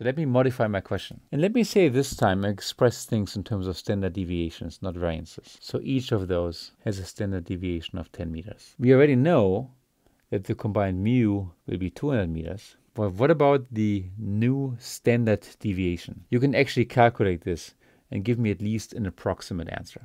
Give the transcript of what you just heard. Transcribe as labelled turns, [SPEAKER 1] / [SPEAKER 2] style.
[SPEAKER 1] So let me modify my question. And let me say this time I express things in terms of standard deviations, not variances. So each of those has a standard deviation of 10 meters. We already know that the combined mu will be 200 meters. But what about the new standard deviation? You can actually calculate this and give me at least an approximate answer.